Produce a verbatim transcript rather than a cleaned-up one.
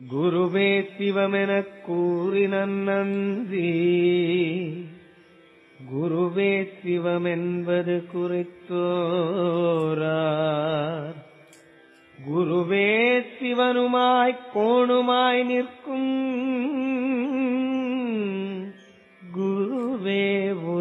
குருவே சிவமெனக் கூறினன் நந்தி குருவே சிவமென்பது குறித்தோரார் குருவே சிவனுமாய்க் கோணுமாய் நிற்கும் குருவே